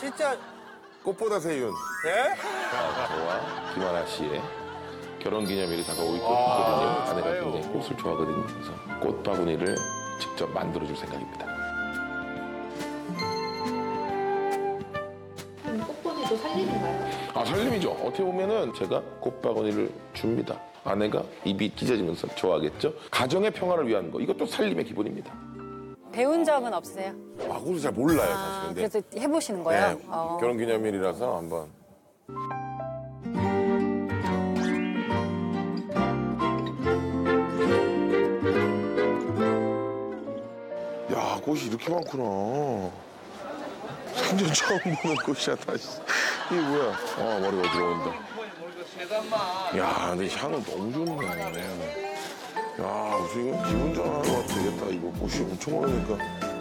진짜. 꽃보다 세윤. 예? 저와 김하나 씨의 결혼기념일이 다가오고 있거든요. 아내가 굉장히 꽃을 좋아하거든요. 그래서 꽃바구니를 직접 만들어줄 생각입니다. 그럼 꽃보지도 살림인가요? 아, 살림이죠. 어떻게 보면은 제가 꽃바구니를 줍니다. 아내가 입이 찢어지면서 좋아하겠죠. 가정의 평화를 위한 거. 이것도 살림의 기본입니다. 배운 적은 없으세요? 아, 그걸 잘 몰라요, 사실. 근데 그래서 해보시는 거예요? 네, 결혼기념일이라서 한번. 야, 꽃이 이렇게 많구나. 생전 처음 보는 꽃이야, 다시. 이게 뭐야? 아, 머리가 들어온다. 야, 근데 향은 너무 좋네. 야, 지금 기분 전환하러 와도 되겠다. 이거 꽃이 엄청 많으니까.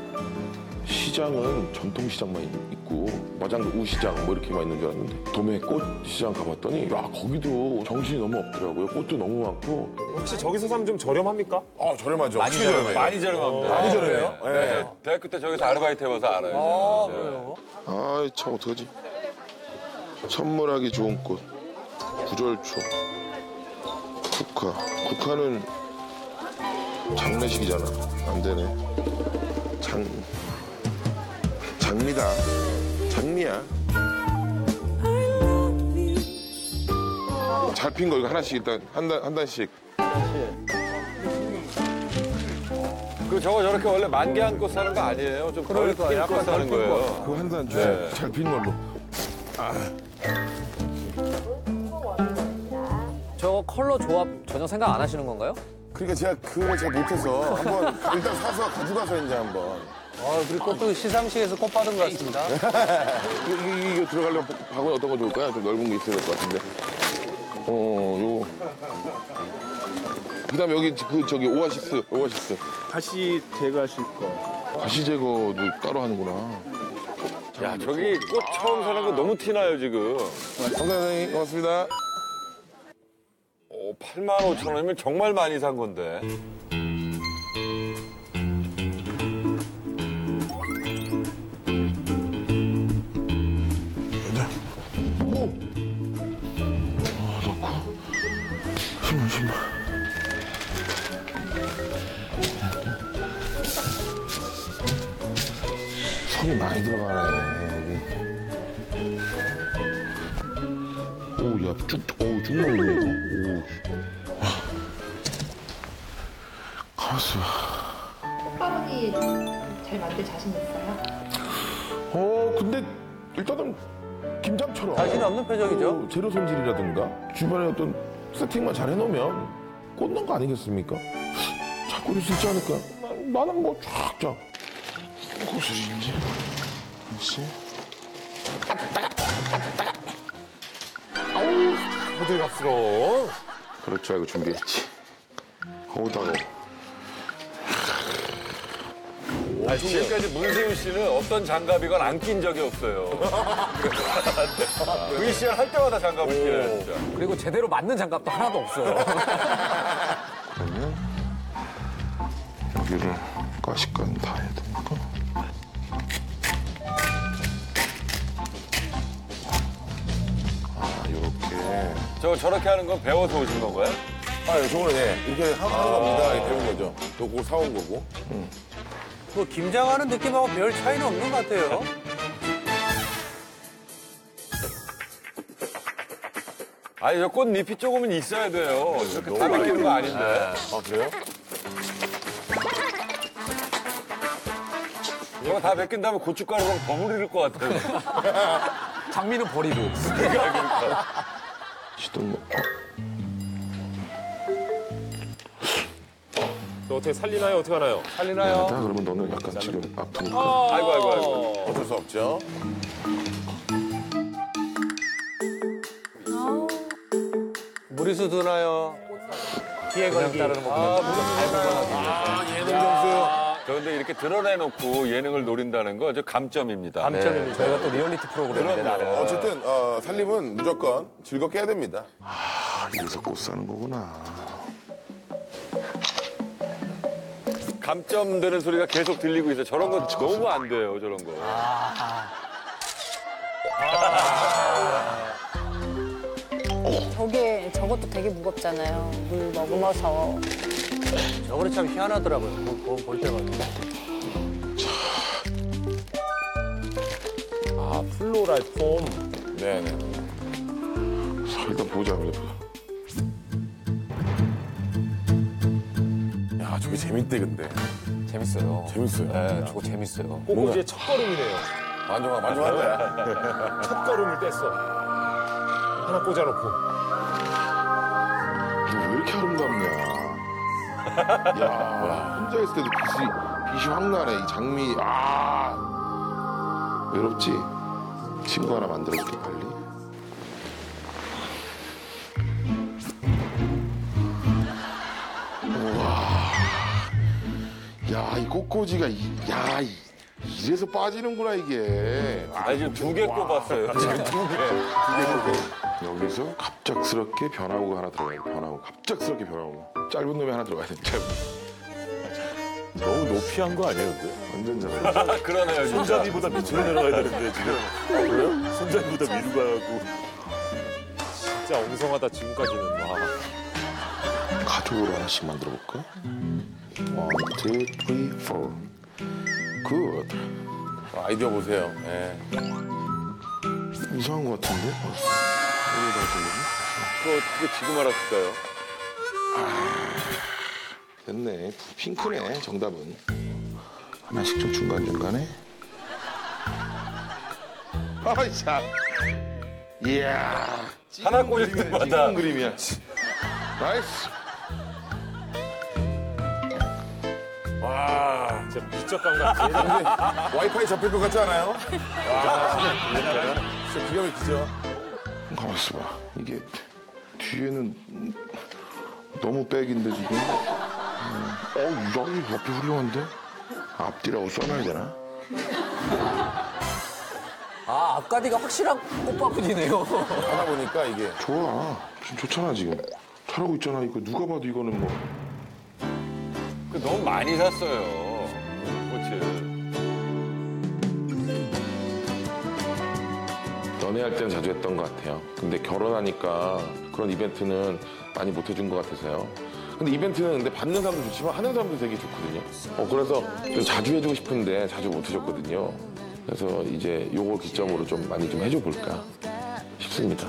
시장은 전통시장만 있고 마장도 우시장 뭐 이렇게만 있는 줄 알았는데 도매 꽃시장 가봤더니 야, 거기도 정신이 너무 없더라고요. 꽃도 너무 많고. 혹시 저기서 사면 좀 저렴합니까? 아, 저렴하죠. 많이 저렴해요. 많이 저렴합니다. 많이 저렴해요. 네. 네. 대학교 때 저기서 아르바이트 해봐서 알아요. 그래요? 아이, 참 어떡하지? 선물하기 좋은 꽃. 구절초. 국화. 국화는 장례식이잖아. 안 되네. 장미다. 장미야. 잘 핀 거 이거 하나씩 일단 한 단씩. 그 저거 저렇게 원래 만개한 꽃 사는 거 아니에요? 좀 그러니까 덜 핀 꽃 약간 사는 덜 핀 거예요. 그거 한 단 주세요. 네. 잘 핀 걸로. 저 컬러 조합 전혀 생각 안 하시는 건가요? 그러니까 제가 그걸 잘 못해서 한번 일단 사서 가져가서 이제 한번. 그리고 꽃도 시상식에서 꽃 받은 것 같습니다. 이거 들어가려면 바구니 어떤 거 좋을까요? 좀 넓은 게 있어야 될 것 같은데. 요거. 그 다음에 여기 저기 오아시스. 다시 제거하실 거. 가시 제거도 따로 하는구나. 야, 저기 꽃 처음 사는 거 너무 티나요, 지금. 감사합니다. 고맙습니다. 85,000원이면 정말 많이 산 건데. 신발. 손이 많이 들어가네, 여기. 오, 야, 쭉 나오네, 이거. 오. 가만있어. 꽃바구니 잘 만들 자신 있어요? 근데 일단은 김장처럼. 자신 없는 표정이죠? 재료 손질이라든가 주변에 어떤 세팅만 잘 해놓으면 꽂는 거 아니겠습니까? 잘 꽂을 수 있지 않을까? 나는 뭐 쫙쫙. 꽃을 이제 다시. 아우, 호들갑스러워. 그럴 줄 알고 준비했지. 어우다가. 지금까지 문세윤 씨는 어떤 장갑이건 안 낀 적이 없어요. VCR 할 때마다 장갑을 끼요, 진짜. 그리고 제대로 맞는 장갑도 하나도 없어요. 그러면 여기를 가시까지 다 해야 되니까. 요렇게. 저렇게 하는 건 배워서 오신 건가요? 저거는 이렇게 하는 겁니다. 이렇게 배운 거죠. 그거 사온 거고. 뭐 김장하는 느낌하고 별 차이는 없는 것 같아요. 아니, 저 꽃잎이 조금은 있어야 돼요. 이렇게 다 벗기는 거 아닌데. 아, 그래요? 이거 다 벗긴 다음에 고춧가루랑 버무릴 것 같아요. 장미는 버리고. 시동 너 어떻게 살리나요? 어떻게 하나요? 살리나요? 그러면 너는 약간 지금 아프니까. 아이고. 어쩔 수 없죠. 무리수 드나요? 뒤에 걸기. 따르는 거. 예능 점수. 저 근데 이렇게 드러내놓고 예능을 노린다는 거 저 감점입니다. 감점입니다. 저희가 또 리얼리티 프로그램인데 나름. 어쨌든 살림은 무조건 즐겁게 해야 됩니다. 이래서 꽃 사는 거구나. 감점되는 소리가 계속 들리고 있어요. 저런 거 너무 안 돼요, 저런 거. 저것도 되게 무겁잖아요. 물 머금어서. 저거는 참 희한하더라고요. 볼 때마다. 아, 플로라이 폼. 네네. 일단 보자, 보자. 야, 저게 재밌대, 근데. 재밌어요. 재밌어요. 네, 저거 재밌어요. 꼬꼬지의 첫걸음이네요. 만족한다. 첫걸음을 뗐어. 하나 꽂아놓고. 왜 이렇게 아름답냐. 야, 혼자 있을 때도 빛이 확 나네, 이 장미. 아, 외롭지? 친구 하나 만들어줄게, 빨리. 우와. 야, 이 꽃꽂이가, 이래서 빠지는구나, 이게. 아, 지금 2개 꼽았어요. 지금 2개. 여기서 갑작스럽게 변화구가 하나 들어가야 돼. 변화구. 갑작스럽게 변화구. 짧은 놈이 하나 들어가야 돼. 짧은. 너무 높이 한 거 아니에요, 근데? 완전 잘해. 그러네요, 진짜. 손잡이보다 밑으로 내려가야 되는데, 지금. 그래요? 손잡이보다 위로 가고. 진짜 엉성하다, 지금까지는. 와. 가족으로 하나씩 만들어 볼까? 1, 2, 3, 4. 굿. 아이디어 보세요. 예. 이상한 것 같은데? 그거 어떻게 지금 알았을까요? 됐네. 핑크네, 정답은. 하나씩 좀 중간중간에. 아이, 참. 이야. 하나 꽂을 때마다. 찍은 그림이야. 나이스. 와, 진짜 미적 감각. 와이파이 잡힐 것 같지 않아요? 진짜 기가 막히죠? 가만 있어봐. 이게 뒤에는 너무 백인데 지금. 이거 앞이 훌륭한데? 앞뒤라고 써놔야 되나? 아, 앞가디가 확실한 꽃바구니네요. 하다 보니까 이게 좋아. 지금 좋잖아 지금. 잘하고 있잖아. 이거 누가 봐도 이거는 뭐. 너무 많이 샀어요. 꽃을. 연애할 때는 자주 했던 것 같아요. 근데 결혼하니까 그런 이벤트는 많이 못 해준 것 같아서요. 근데 이벤트는 근데 받는 사람도 좋지만 하는 사람도 되게 좋거든요. 그래서 좀 자주 해주고 싶은데 자주 못 해줬거든요. 그래서 이제 요거 기점으로 좀 많이 좀 해줘 볼까 싶습니다.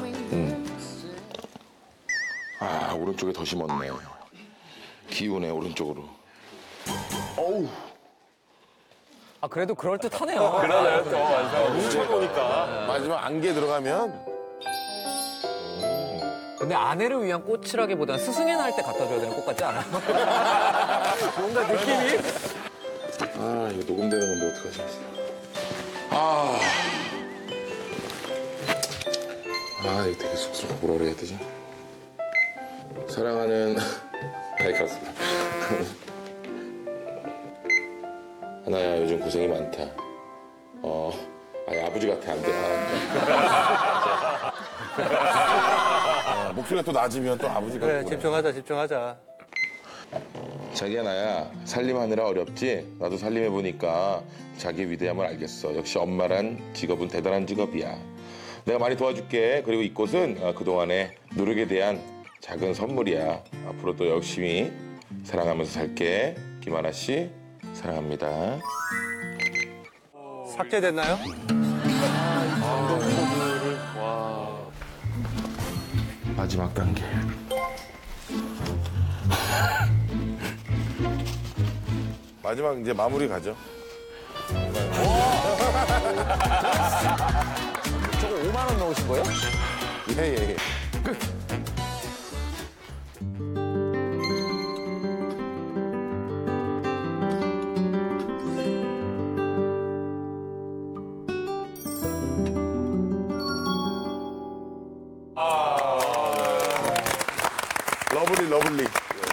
아, 오른쪽에 더 심었네. 기우네, 오른쪽으로. 어우. 아 그래도 그럴 듯하네요. 그러네요, 또 완성. 뭉쳐놓으니까. 마지막 안개 들어가면 근데 아내를 위한 꽃이라기보다는 스승의 날 때 갖다 줘야 되는 꽃 같지 않아요? 뭔가 느낌이? 아, 이거 녹음되는 건데 어떡하지? 아, 이거 되게 쑥스럽고 뭐라 그래야 되지? 사랑하는 아이카스. 하나야, 요즘 고생이 많다. 아버지 같아, 안 돼. 목소리가 또 낮으면 또 아버지 같고. 그래, 집중하자. 자기야, 나야 살림하느라 어렵지? 나도 살림해보니까 자기의 위대함을 알겠어. 역시 엄마란 직업은 대단한 직업이야. 내가 많이 도와줄게. 그리고 이 꽃은 그동안의 노력에 대한 작은 선물이야. 앞으로도 열심히 사랑하면서 살게. 김하나 씨, 사랑합니다. 삭제됐나요? 마지막 단계. 마지막 이제 마무리 가죠. 저거 5만 원 넣으신 거예요? 예. 끝. 러블리.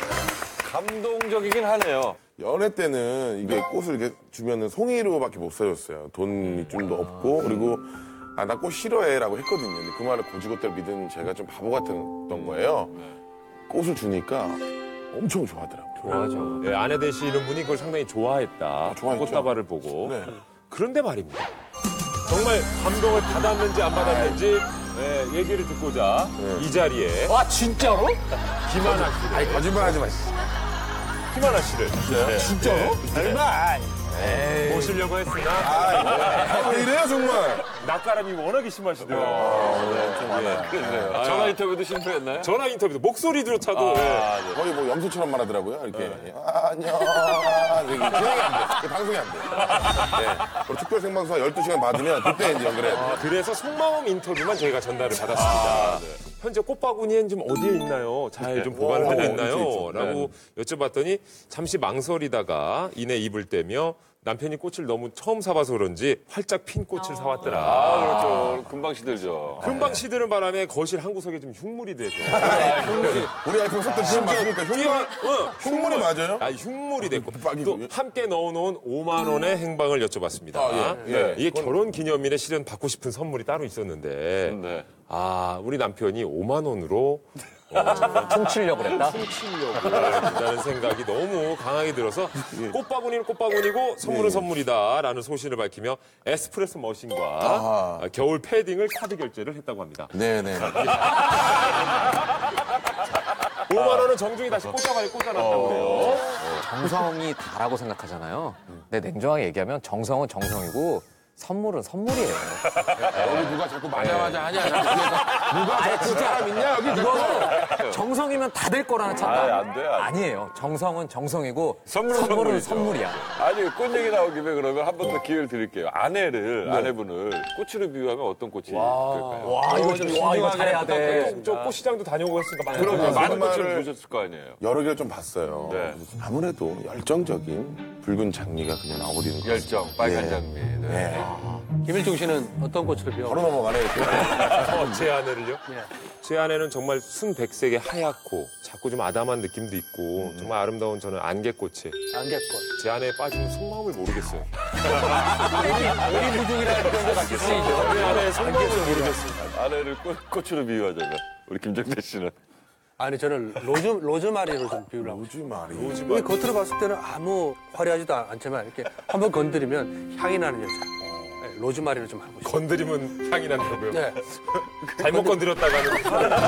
감동적이긴 하네요. 연애 때는 이게 꽃을 이렇게 주면은 송이로밖에 못 사줬어요. 돈이 좀 더 없고, 그리고 나 꽃 싫어해라고 했거든요. 근데 그 말을 고지고대로 믿은 제가 좀 바보 같았던 거예요. 꽃을 주니까 엄청 좋아하더라고요. 좋아하죠. 네, 아내 되시는 분이 그걸 상당히 좋아했다. 좋아했죠. 꽃다발을 보고. 네. 그런데 말입니다. 정말 감동을 받았는지 안 받았는지 네, 얘기를 듣고자 이 자리에 와 진짜로? 김하나 씨를 아니, 거짓말 하지 마. 씨. 김하나 씨를 네. 진짜로? 설마. 모시려고 했으나 왜 이래요, 정말? 낯가람이 워낙에 심하시더라고요. 좀 많아요. 그래요. 전화 인터뷰도 실패했나요? 전화 인터뷰도 목소리조차도 거의 뭐 염소처럼 말하더라고요. 이렇게. 안녕. 이게 진행이 안 돼. 이게 방송이 안 돼. 네. 그리고 특별 생방송 12시간 받으면 그때 이제 연결해야 돼. 그래서 속마음 인터뷰만 저희가 전달을 받았습니다. 현재 꽃바구니엔 좀 어디에 있나요? 잘 좀 보관을 오, 해놨나요? 있죠. 라고 여쭤봤더니 잠시 망설이다가 이내 입을 떼며 남편이 꽃을 너무 처음 사봐서 그런지 활짝 핀 꽃을 사왔더라. 그렇죠. 금방 시들죠. 금방 시드는 바람에 거실 한 구석에 좀 흉물이 돼서. 우리 와이프가 썼던 지금 맞으니까 흉물이 맞아요? 아, 흉물이 됐고. 빡이고. 또 함께 넣어놓은 5만 원의 행방을 여쭤봤습니다. 예. 이게 결혼 기념일에 실은 받고 싶은 선물이 따로 있었는데, 네. 아, 우리 남편이 5만 원으로 훔치려고 그랬다? 라는 생각이 너무 강하게 들어서 꽃바구니는 꽃바구니고 선물은 선물이다라는 소신을 밝히며 에스프레소 머신과 겨울 패딩을 카드 결제를 했다고 합니다. 네네. 5만 원은 정중히 다시 꽂아가지고 꽂아놨다고 그래요. 정성이 다라고 생각하잖아요. 근데 냉정하게 얘기하면 정성은 정성이고 선물은 선물이에요. 여기 누가 자꾸 맞아 하냐? 누가 자꾸 사람 있냐? 여기 누가? 정성이면 다 될 거라는 착각. 안 돼, 안 돼. 아니에요. 정성은 정성이고 선물은 선물은 선물이죠. 선물이야. 아니, 꽃 얘기 나온 김에 그러면 한 번 더 기회를 드릴게요. 아내분을 꽃으로 비유하면 어떤 꽃이 될까요? 와 이거 잘해야 돼. 저 꽃시장도 다녀오고 했으니까 많이 그러면 많은 정말을- 꽃을 보셨을 거 아니에요? 여러 개를 좀 봤어요. 네. 아무래도 열정적인 붉은 장미가 그냥 나오리는 것 같아요. 열정, 빨간 예. 장미. 네. 네. 김일중 씨는 어떤 꽃으로 비워? 바로 넘어가네, 이렇게. 제 아내를요? 제 아내는 정말 순백색의 하얗고 자꾸 좀 아담한 느낌도 있고 정말 아름다운 저는 안개꽃이 안개꽃. 제 아내에 빠지면 속마음을 모르겠어요. 쓰이죠. 제 아내의 속마음을 모르겠어요. 아내를 꽃으로 비유하자면 우리 김정태 씨는 아니 저는 로즈마리로 좀 비우려고. 로즈마리. 여기 겉으로 봤을 때는 아무 화려하지도 않지만 이렇게 한번 건드리면 향이 나는 여자. 네, 로즈마리를 좀 하고 싶어요. 건드리면 향이 난다고요? 네. 잘못 건드렸다가는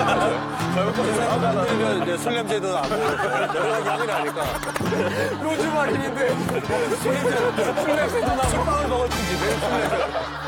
건드리면 이제 술 냄새도 나고 여러 가지 향이 나니까. 로즈마리인데 술 냄새도 나고 술빵을 먹었지 집에 술 냄새.